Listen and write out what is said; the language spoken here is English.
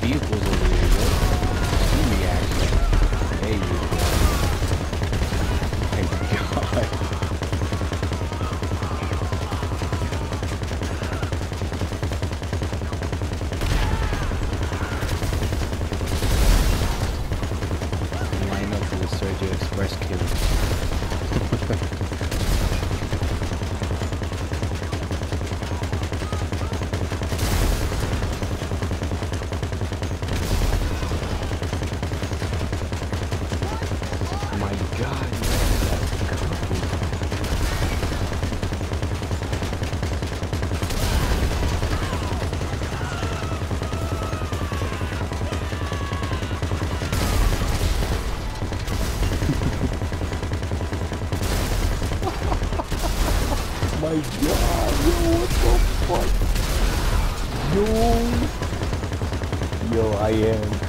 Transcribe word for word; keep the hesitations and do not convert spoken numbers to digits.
vehicles over here, yo. See me actually. There you go. Thank God. Line up for the Sergio Express kill. My God, that's cocky. My God, yo, what the fuck? Yo, yo, I am